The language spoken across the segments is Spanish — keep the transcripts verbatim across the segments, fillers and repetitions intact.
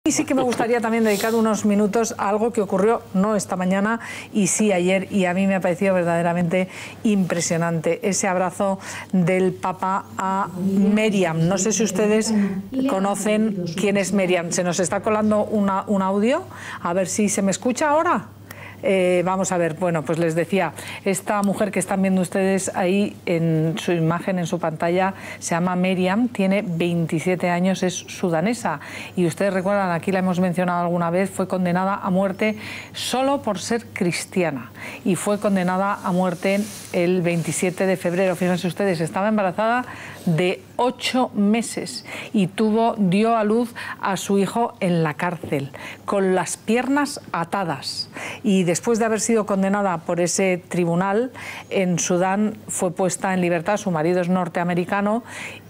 Y sí que me gustaría también dedicar unos minutos a algo que ocurrió no esta mañana y sí ayer, y a mí me ha parecido verdaderamente impresionante, ese abrazo del Papa a Meriam. No sé si ustedes conocen quién es Meriam. Se nos está colando una, un audio, a ver si se me escucha ahora. Eh, vamos a ver, bueno, pues les decía, esta mujer que están viendo ustedes ahí en su imagen, en su pantalla, se llama Meriam, tiene veintisiete años, es sudanesa y ustedes recuerdan, aquí la hemos mencionado alguna vez, fue condenada a muerte solo por ser cristiana y fue condenada a muerte el veintisiete de febrero, fíjense ustedes, estaba embarazada de ocho meses y tuvo, dio a luz a su hijo en la cárcel, con las piernas atadas, y después de haber sido condenada por ese tribunal, en Sudán fue puesta en libertad. Su marido es norteamericano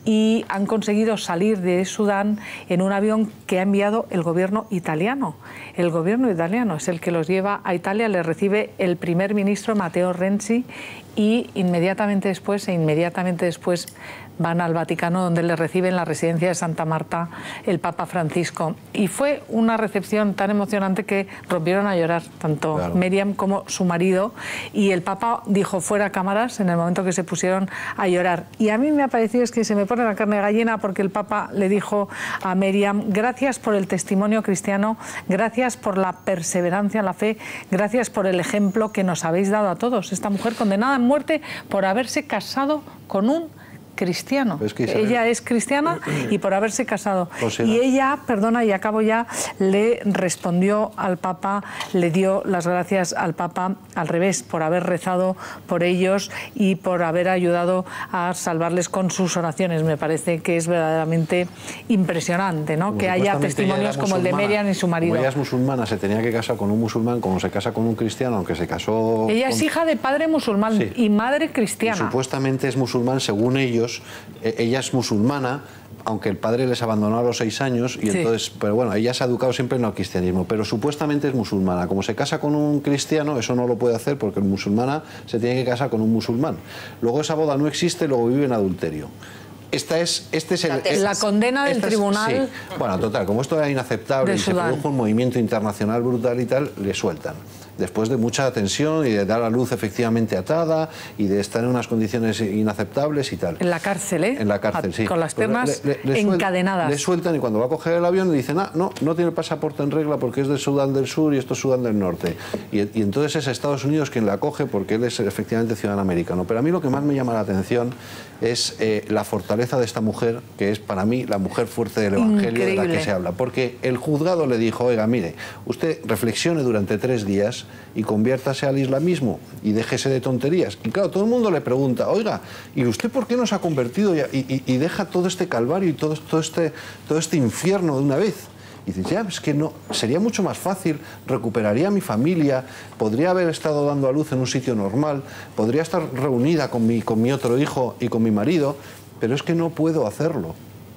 y han conseguido salir de Sudán en un avión que ha enviado el gobierno italiano. El gobierno italiano es el que los lleva a Italia, le recibe el primer ministro Matteo Renzi y inmediatamente después, e inmediatamente después van al Vaticano, donde le recibe en la residencia de Santa Marta el Papa Francisco. Y fue una recepción tan emocionante que rompieron a llorar, tanto claro. Meriam como su marido, y el Papa dijo fuera cámaras en el momento que se pusieron a llorar. Y a mí me ha parecido es que se me pone la carne de gallina, porque el Papa le dijo a Meriam: gracias por el testimonio cristiano, gracias por la perseverancia en la fe, gracias por el ejemplo que nos habéis dado a todos. Esta mujer condenada a muerte por haberse casado con un cristiano. Es que ella es cristiana y por haberse casado. O sea, y ella, perdona, y acabo ya, le respondió al Papa, le dio las gracias al Papa al revés, por haber rezado por ellos y por haber ayudado a salvarles con sus oraciones. Me parece que es verdaderamente impresionante, ¿no? Que haya testimonios como el de Meriam y su marido. Como ella es musulmana, se tenía que casar con un musulmán, como se casa con un cristiano, aunque se casó... Ella con... es hija de padre musulmán sí. y madre cristiana. Y supuestamente es musulmán, según ellos. Ella es musulmana, aunque el padre les abandonó a los seis años, y sí. entonces, pero bueno, ella se ha educado siempre en el cristianismo, pero supuestamente es musulmana. Como se casa con un cristiano, eso no lo puede hacer porque el musulmana se tiene que casar con un musulmán. Luego esa boda no existe, luego vive en adulterio. Esta es, este es el, la, la condena del tribunal. Es, sí. Bueno, total, como esto era inaceptable y se produjo un movimiento internacional brutal y tal, le sueltan. Después de mucha tensión y de dar a luz efectivamente atada y de estar en unas condiciones inaceptables y tal. En la cárcel, ¿eh? En la cárcel, a, sí. Con las piernas le, le, le encadenadas. Le sueltan y cuando va a coger el avión le dicen, ah, no, no tiene el pasaporte en regla porque es de Sudán del Sur y esto es Sudán del Norte. Y, y entonces es Estados Unidos quien la coge porque él es efectivamente ciudadano americano. Pero a mí lo que más me llama la atención es eh, la fortaleza de esta mujer, que es para mí la mujer fuerte del Evangelio Increíble. de la que se habla. Porque el juzgado le dijo, oiga, mire, usted reflexione durante tres días y conviértase al islamismo y déjese de tonterías. Y claro, todo el mundo le pregunta, oiga, ¿y usted por qué no se ha convertido y, y, y deja todo este calvario y todo, todo, este, todo este infierno de una vez? Y dices, ya, es que no, sería mucho más fácil, recuperaría a mi familia, podría haber estado dando a luz en un sitio normal, podría estar reunida con mi, con mi otro hijo y con mi marido, pero es que no puedo hacerlo.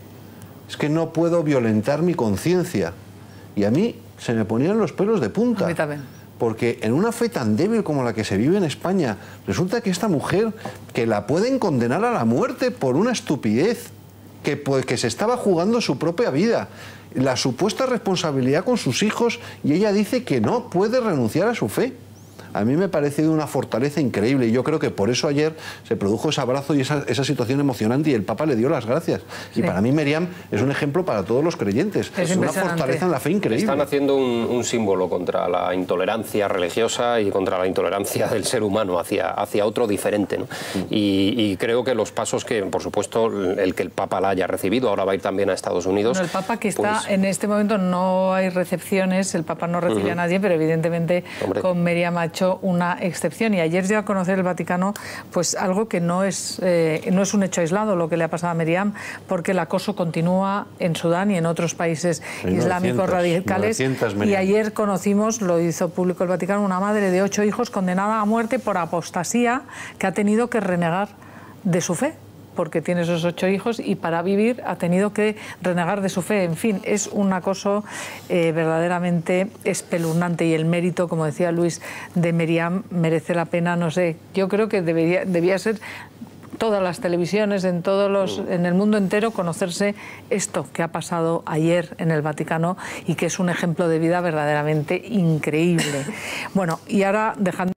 Es que no puedo violentar mi conciencia. Y a mí se me ponían los pelos de punta. A mí también. Porque en una fe tan débil como la que se vive en España, resulta que esta mujer, que la pueden condenar a la muerte por una estupidez, que, pues, que se estaba jugando su propia vida, la supuesta responsabilidad con sus hijos, y ella dice que no puede renunciar a su fe. A mí me parece de una fortaleza increíble y yo creo que por eso ayer se produjo ese abrazo y esa, esa situación emocionante y el Papa le dio las gracias. Sí. Y para mí Meriam es un ejemplo para todos los creyentes. Es una fortaleza en la fe increíble. Están haciendo un, un símbolo contra la intolerancia religiosa y contra la intolerancia del ser humano hacia, hacia otro diferente, ¿no? Y, y creo que los pasos que, por supuesto, el que el Papa la haya recibido, ahora va a ir también a Estados Unidos. Bueno, el Papa que está pues, en este momento, no hay recepciones, el Papa no recibe uh-huh. a nadie, pero evidentemente Hombre. con Meriam ha hecho una excepción, y ayer dio a conocer el Vaticano pues algo que no es, eh, no es un hecho aislado lo que le ha pasado a Meriam, porque el acoso continúa en Sudán y en otros países islámicos radicales, y ayer conocimos, lo hizo público el Vaticano, una madre de ocho hijos condenada a muerte por apostasía, que ha tenido que renegar de su fe, porque tiene esos ocho hijos y para vivir ha tenido que renegar de su fe. En fin, es un acoso eh, verdaderamente espeluznante, y el mérito, como decía Luis, de Meriam merece la pena, no sé, yo creo que debería, debía ser todas las televisiones, en, todos los, en el mundo entero, conocerse esto que ha pasado ayer en el Vaticano y que es un ejemplo de vida verdaderamente increíble. Bueno, y ahora dejando